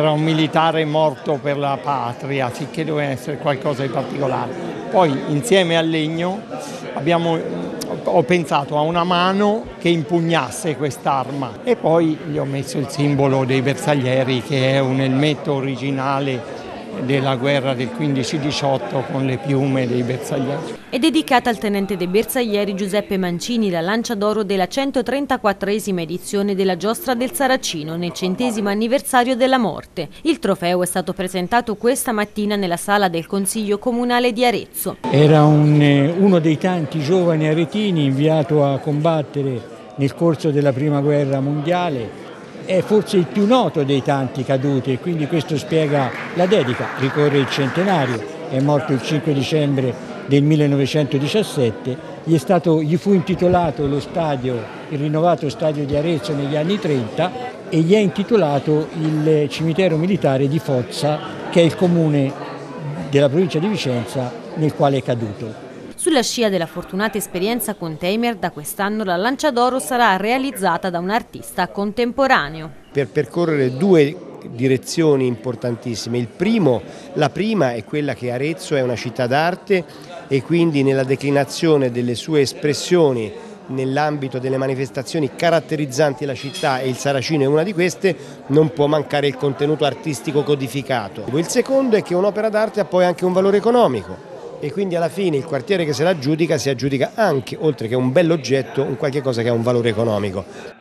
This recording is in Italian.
era un militare morto per la patria, sicché doveva essere qualcosa di particolare. Poi insieme al legno ho pensato a una mano che impugnasse quest'arma e poi gli ho messo il simbolo dei bersaglieri, che è un elmetto originale della guerra del 15-18 con le piume dei bersaglieri. È dedicata al tenente dei bersaglieri Giuseppe Mancini la lancia d'oro della 134esima edizione della Giostra del Saracino nel 100° anniversario della morte. Il trofeo è stato presentato questa mattina nella sala del Consiglio Comunale di Arezzo. Era uno dei tanti giovani aretini inviato a combattere nel corso della Prima Guerra Mondiale. È forse il più noto dei tanti caduti e quindi questo spiega la dedica. Ricorre il centenario, è morto il 5 dicembre del 1917, gli fu intitolato il rinnovato stadio di Arezzo negli anni 30 e gli è intitolato il cimitero militare di Fozza, che è il comune della provincia di Vicenza nel quale è caduto. Sulla scia della fortunata esperienza con Teimer, da quest'anno la lancia d'oro sarà realizzata da un artista contemporaneo. Per percorrere due direzioni importantissime. La prima è quella che Arezzo è una città d'arte e quindi nella declinazione delle sue espressioni nell'ambito delle manifestazioni caratterizzanti la città, e il Saracino è una di queste, non può mancare il contenuto artistico codificato. Il secondo è che un'opera d'arte ha poi anche un valore economico. E quindi alla fine il quartiere che se la aggiudica si aggiudica anche, oltre che un bell'oggetto, un qualche cosa che ha un valore economico.